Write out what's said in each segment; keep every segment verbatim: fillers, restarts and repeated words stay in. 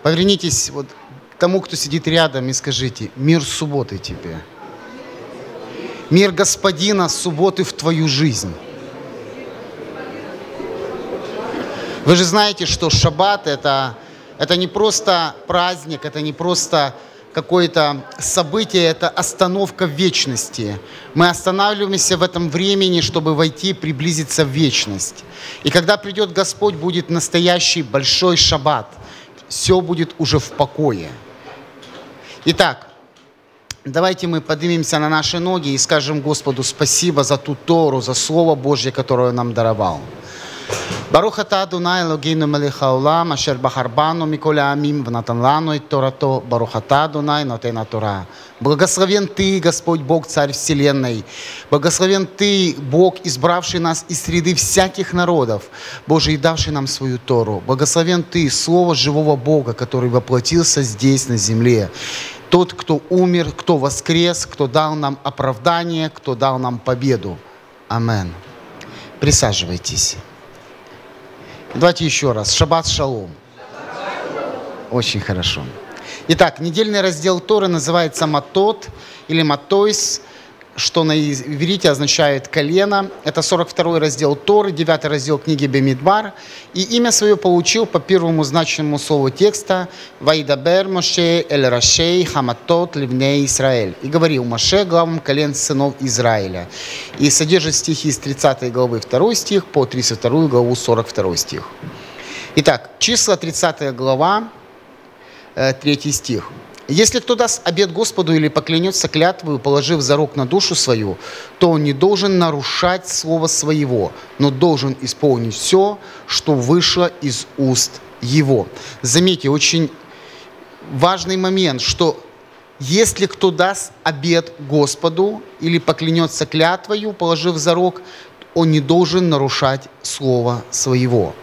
Повернитесь вот к тому, кто сидит рядом, и скажите: мир субботы тебе. Мир Господина субботы в твою жизнь. Вы же знаете, что шаббат это, это не просто праздник, это не просто какое-то событие, это остановка в вечности. Мы останавливаемся в этом времени, чтобы войти, приблизиться в вечность. И когда придет Господь, будет настоящий большой шаббат. Все будет уже в покое. Итак, давайте мы поднимемся на наши ноги и скажем Господу спасибо за ту Тору, за Слово Божье, которое Он нам даровал. Барух ата Адонай Элокейну мелech хаолам, ашер бахар бану миколь хаамим, внатан лану эт Торато. Барух ата Адонай нотен ха-Тора. Благословен Ты, Господь Бог, Царь Вселенной. Благословен Ты, Бог, избравший нас из среды всяких народов, Боже, и давший нам свою Тору. Благословен Ты, Слово живого Бога, который воплотился здесь, на земле. Тот, кто умер, кто воскрес, кто дал нам оправдание, кто дал нам победу. Амен. Присаживайтесь. Давайте еще раз. Шаббат шалом. Очень хорошо. Итак, недельный раздел Торы называется Матот или Матойс, что на иврите означает колено. Это сорок второй раздел Торы, девятый раздел книги Бамидбар. И имя свое получил по первому значимому слову текста «Вайдабер Моше эль рашей хаматот ливней Исраэль». И говорил Моше главам колен сынов Израиля. И содержит стихи с тридцатой главы второй стих по тридцать вторую главу сорок второй стих. Итак, числа тридцатая глава, третий стих. «Если кто даст обет Господу или поклянется клятвою, положив зарок на душу свою, то он не должен нарушать слово своего, но должен исполнить все, что вышло из уст его». Заметьте, очень важный момент, что если кто даст обет Господу или поклянется клятвою, положив зарок, он не должен нарушать слово своего.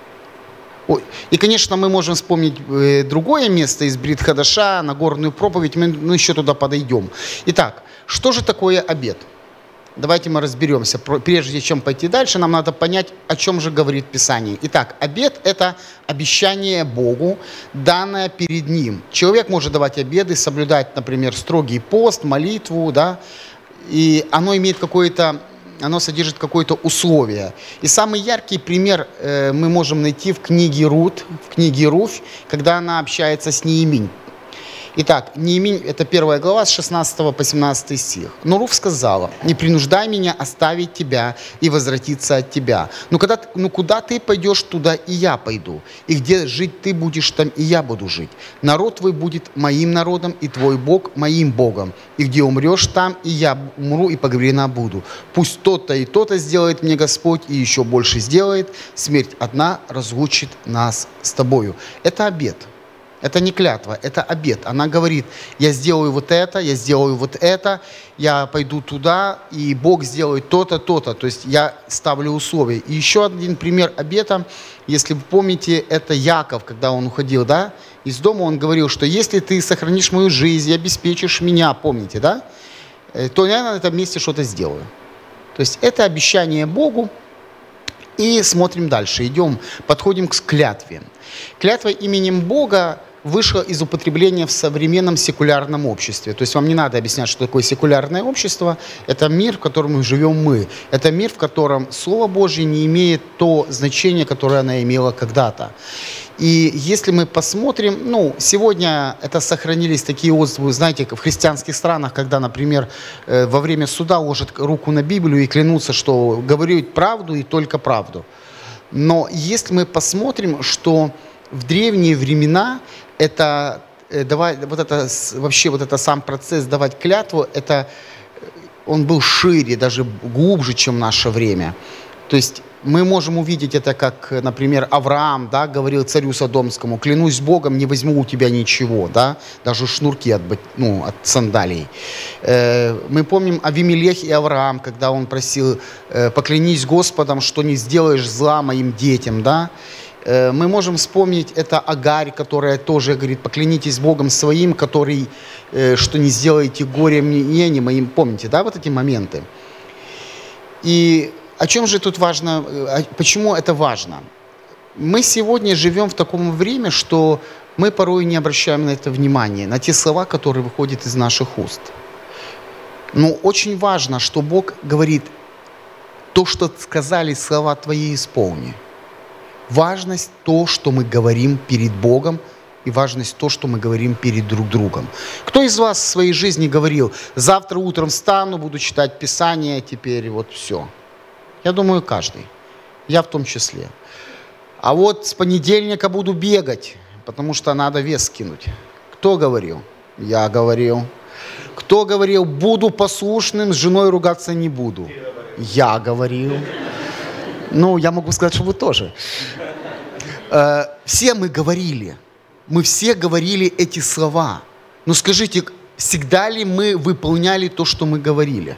И, конечно, мы можем вспомнить другое место из Брит Хадаша, Нагорную проповедь, мы ну, еще туда подойдем. Итак, что же такое обет? Давайте мы разберемся. Прежде чем пойти дальше, нам надо понять, о чем же говорит Писание. Итак, обет – это обещание Богу, данное перед Ним. Человек может давать обеты, соблюдать, например, строгий пост, молитву, да, и оно имеет какое-то... оно содержит какое-то условие. И самый яркий пример э, мы можем найти в книге Рут, в книге Руфь, когда она общается с Нееминь. Итак, Нееминь, это первая глава, с шестнадцатого по семнадцатый стих. «Но Руфь сказала: не принуждай меня оставить тебя и возвратиться от тебя. Но, когда, но куда ты пойдешь, туда и я пойду. И где жить ты будешь, там и я буду жить. Народ твой будет моим народом, и твой Бог моим Богом. И где умрешь, там и я умру, и погребена буду. Пусть то-то и то-то сделает мне Господь, и еще больше сделает. Смерть одна разлучит нас с тобою». Это обет. Это не клятва, это обет. Она говорит: я сделаю вот это, я сделаю вот это, я пойду туда, и Бог сделает то-то, то-то. То есть я ставлю условия. И еще один пример обета, если вы помните, это Яков, когда он уходил, да, из дома, он говорил, что если ты сохранишь мою жизнь и обеспечишь меня, помните, да, то я на этом месте что-то сделаю. То есть это обещание Богу. И смотрим дальше, идем, подходим к клятве. Клятва именем Бога вышла из употребления в современном секулярном обществе. То есть вам не надо объяснять, что такое секулярное общество. Это мир, в котором живем мы. Это мир, в котором Слово Божье не имеет то значение, которое оно имело когда-то. И если мы посмотрим, ну, сегодня это сохранились такие отзывы, знаете, в христианских странах, когда, например, во время суда ложат руку на Библию и клянутся, что говорят правду и только правду. Но если мы посмотрим, что в древние времена это, давать, вот это, вообще вот это сам процесс давать клятву, это, он был шире, даже глубже, чем в наше время. То есть мы можем увидеть это, как, например, Авраам, да, говорил царю Содомскому: клянусь Богом, не возьму у тебя ничего, да, даже шнурки от, ну, от сандалий. Э, мы помним Авимелех и Авраам, когда он просил: э, поклянись Господом, что не сделаешь зла моим детям, да. Э, мы можем вспомнить это Агарь, которая тоже говорит: поклянитесь Богом своим, который, э, что не сделаете горе мне, не моим. Помните, да, вот эти моменты. И о чем же тут важно, почему это важно? Мы сегодня живем в таком время, что Мы порой не обращаем на это внимания, на те слова, которые выходят из наших уст. Но очень важно, что Бог говорит, то, что сказали слова твои, исполни. Важность то, что мы говорим перед Богом, и важность то, что мы говорим перед друг другом. Кто из вас в своей жизни говорил, завтра утром встану, буду читать Писание, теперь вот все? Я думаю, каждый. Я в том числе. А вот с понедельника буду бегать, потому что надо вес скинуть. Кто говорил? Я говорил. Кто говорил, буду послушным, с женой ругаться не буду? Я говорил. Ну, я могу сказать, что вы тоже. Э, все мы говорили. Мы все говорили эти слова. Но скажите, всегда ли мы выполняли то, что мы говорили?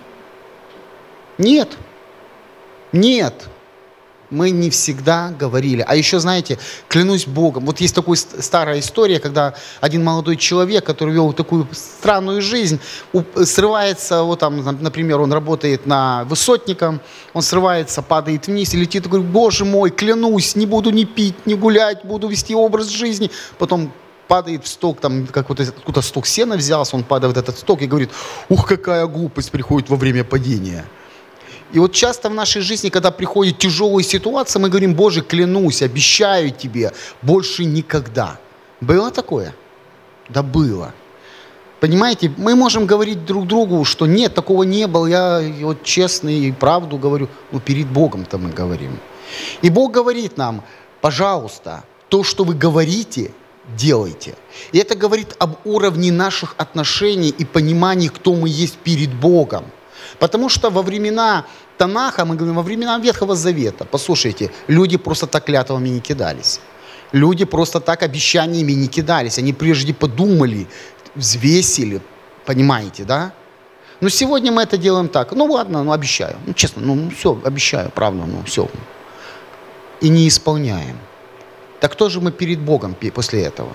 Нет. Нет. Мы не всегда говорили. А еще, знаете, клянусь Богом, вот есть такая старая история, когда один молодой человек, который вел такую странную жизнь, срывается, вот там, например, он работает на высотником, он срывается, падает вниз и летит, и говорит, боже мой, клянусь, не буду ни пить, ни гулять, буду вести образ жизни. Потом падает в сток, там, как вот откуда сток сена взялся, он падает в этот сток и говорит, ух, какая глупость приходит во время падения. И вот часто в нашей жизни, когда приходит тяжелая ситуация, мы говорим, Боже, клянусь, обещаю тебе, больше никогда. Было такое? Да было. Понимаете, мы можем говорить друг другу, что нет, такого не было, я вот честно и правду говорю, но перед Богом-то мы говорим. И Бог говорит нам, пожалуйста, то, что вы говорите, делайте. И это говорит об уровне наших отношений и понимании, кто мы есть перед Богом. Потому что во времена Танаха, мы говорим, во времена Ветхого Завета, послушайте, люди просто так клятвами не кидались. Люди просто так обещаниями не кидались. Они прежде подумали, взвесили, понимаете, да? Но сегодня мы это делаем так. Ну ладно, ну обещаю. Ну честно, ну все, обещаю, правда, ну все. И не исполняем. Так кто же мы перед Богом после этого?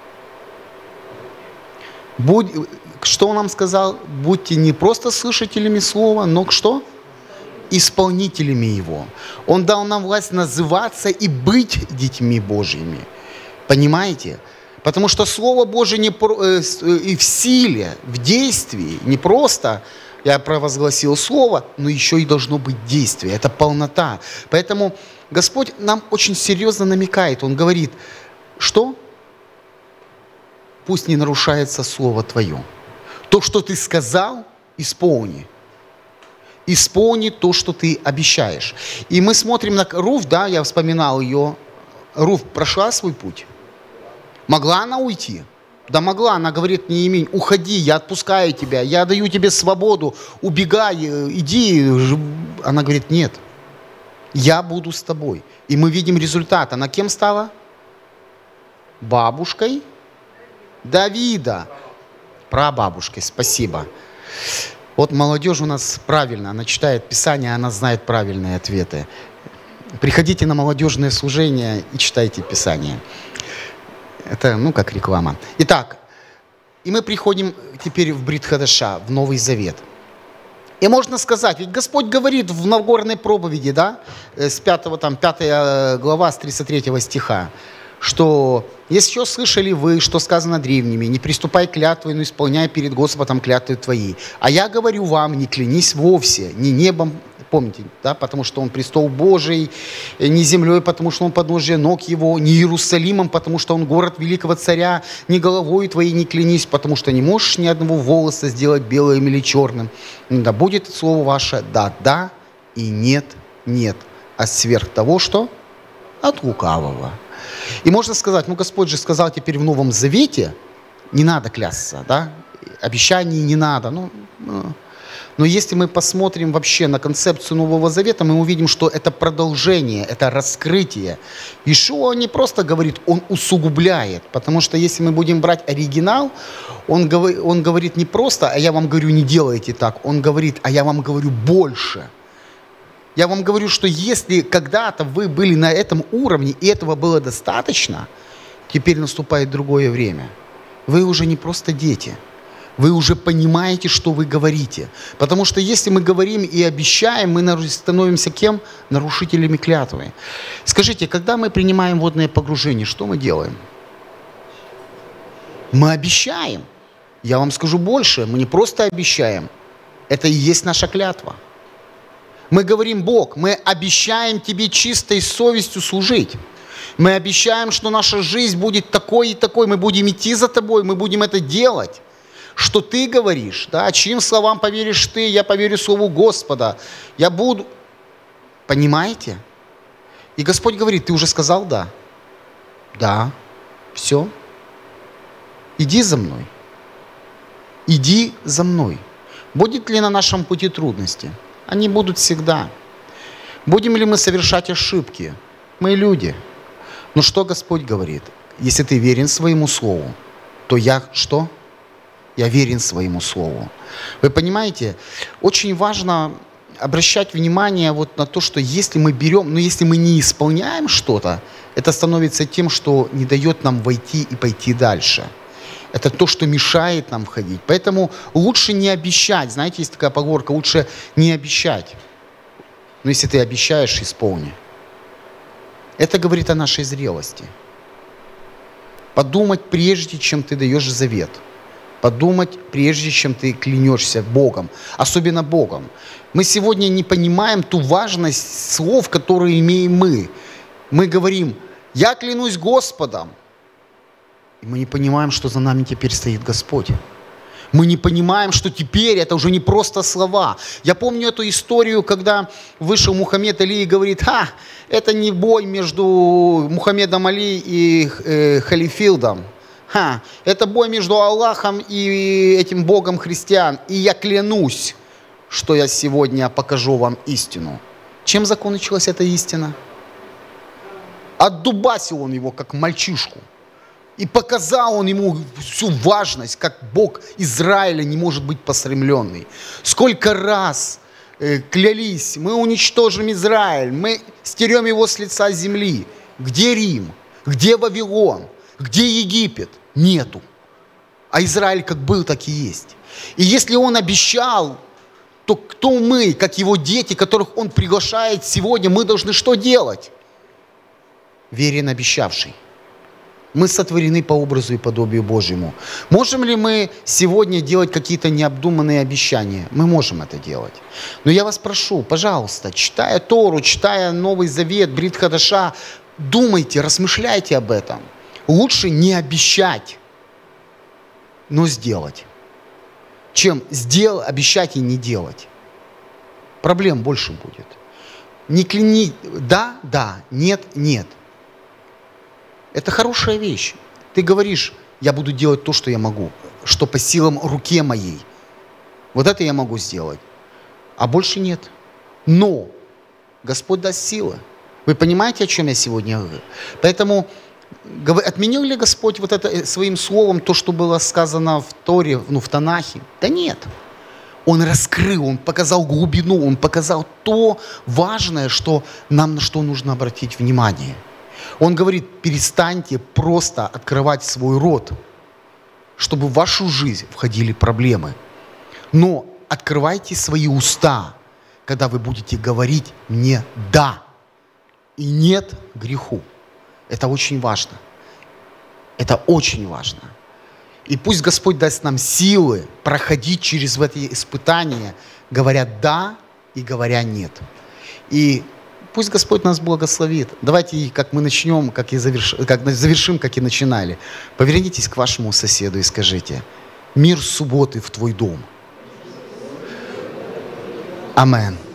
Будь... Что он нам сказал? Будьте не просто слышателями слова, но что? Исполнителями его. Он дал нам власть называться и быть детьми Божьими. Понимаете? Потому что Слово Божие не про... и в силе, в действии, не просто я провозгласил Слово, но еще и должно быть действие. Это полнота. Поэтому Господь нам очень серьезно намекает. Он говорит, что? Пусть не нарушается Слово Твое. То, что ты сказал, исполни. Исполни то, что ты обещаешь. И мы смотрим на Руфь, да, я вспоминал ее. Руфь прошла свой путь. Могла она уйти? Да могла. Она говорит Неемии, уходи, я отпускаю тебя, я даю тебе свободу, убегай, иди. Она говорит, нет, я буду с тобой. И мы видим результат. Она кем стала? Бабушкой Давида. Прабабушкой, спасибо. Вот молодежь у нас правильно, она читает Писание, она знает правильные ответы. Приходите на молодежное служение и читайте Писание. Это, ну, как реклама. Итак, и мы приходим теперь в Брит Хадаша, в Новый Завет. И можно сказать, ведь Господь говорит в Нагорной проповеди, да, с пятого, там, пятая глава, с тридцать третьего стиха, что если еще слышали вы, что сказано древними, не приступай к клятве, но исполняй перед Господом клятвы твои. А я говорю вам, не клянись вовсе, ни небом, помните, да, потому что он престол Божий, ни землей, потому что он подножие ног его, ни Иерусалимом, потому что он город великого царя, ни головой твоей не клянись, потому что не можешь ни одного волоса сделать белым или черным. Да будет слово ваше да, да, и нет, нет, а сверх того, что? От лукавого. И можно сказать, ну Господь же сказал теперь в Новом Завете, не надо клясться, да, обещаний не надо. Ну, ну. Но если мы посмотрим вообще на концепцию Нового Завета, мы увидим, что это продолжение, это раскрытие. Иешуа не просто говорит, он усугубляет, потому что если мы будем брать оригинал, он, говор, он говорит не просто, а я вам говорю, не делайте так, он говорит, а я вам говорю больше. Я вам говорю, что если когда-то вы были на этом уровне, и этого было достаточно, теперь наступает другое время. Вы уже не просто дети. Вы уже понимаете, что вы говорите. Потому что если мы говорим и обещаем, мы становимся кем? Нарушителями клятвы. Скажите, когда мы принимаем водное погружение, что мы делаем? Мы обещаем. Я вам скажу больше, мы не просто обещаем. Это и есть наша клятва. Мы говорим: Бог, мы обещаем Тебе чистой совестью служить. Мы обещаем, что наша жизнь будет такой и такой. Мы будем идти за Тобой, мы будем это делать. Что Ты говоришь, да, чьим словам поверишь Ты, я поверю Слову Господа. Я буду... Понимаете? И Господь говорит: ты уже сказал да? Да. Все. Иди за мной. Иди за мной. Будет ли на нашем пути трудности? Они будут всегда. Будем ли мы совершать ошибки? Мы люди. Но что Господь говорит? Если ты верен своему слову, то я что? Я верен своему слову. Вы понимаете, очень важно обращать внимание вот на то, что если мы берем, но если мы не исполняем что-то, это становится тем, что не дает нам войти и пойти дальше. Это то, что мешает нам входить. Поэтому лучше не обещать. Знаете, есть такая поговорка: лучше не обещать. Но если ты обещаешь, исполни. Это говорит о нашей зрелости. Подумать, прежде чем ты даешь завет. Подумать, прежде чем ты клянешься Богом. Особенно Богом. Мы сегодня не понимаем ту важность слов, которые имеем мы. Мы говорим: я клянусь Господом. И мы не понимаем, что за нами теперь стоит Господь. Мы не понимаем, что теперь это уже не просто слова. Я помню эту историю, когда вышел Мухаммед Али и говорит: ха, это не бой между Мухаммедом Али и э, Халифилдом. Ха, это бой между Аллахом и этим Богом христиан. И я клянусь, что я сегодня покажу вам истину. Чем закончилась эта истина? Отдубасил он его, как мальчишку. И показал он ему всю важность, как Бог Израиля не может быть посрамленный. Сколько раз э, клялись: мы уничтожим Израиль, мы стерем его с лица земли. Где Рим? Где Вавилон? Где Египет? Нету. А Израиль как был, так и есть. И если он обещал, то кто мы, как его дети, которых он приглашает сегодня, мы должны что делать? Верен обещавший. Мы сотворены по образу и подобию Божьему. Можем ли мы сегодня делать какие-то необдуманные обещания? Мы можем это делать. Но я вас прошу, пожалуйста, читая Тору, читая Новый Завет, Брит Хадаша, думайте, размышляйте об этом. Лучше не обещать, но сделать, чем сделать, обещать и не делать. Проблем больше будет. Не кляни, да, да, нет, нет. Это хорошая вещь. Ты говоришь: я буду делать то, что я могу, что по силам руке моей. Вот это я могу сделать. А больше нет. Но Господь даст силы. Вы понимаете, о чем я сегодня говорю? Поэтому отменил ли Господь вот это своим словом то, что было сказано в Торе, ну, в Танахе? Да нет. Он раскрыл, он показал глубину, он показал то важное, что нам на что нужно обратить внимание. Он говорит: перестаньте просто открывать свой рот, чтобы в вашу жизнь входили проблемы. Но открывайте свои уста, когда вы будете говорить мне «да» и «нет» греху. Это очень важно. Это очень важно. И пусть Господь даст нам силы проходить через эти испытания, говоря «да» и говоря «нет». И пусть Господь нас благословит. Давайте, как мы начнем, как и заверш... как завершим, как и начинали. Повернитесь к вашему соседу и скажите: мир субботы в твой дом. Амен.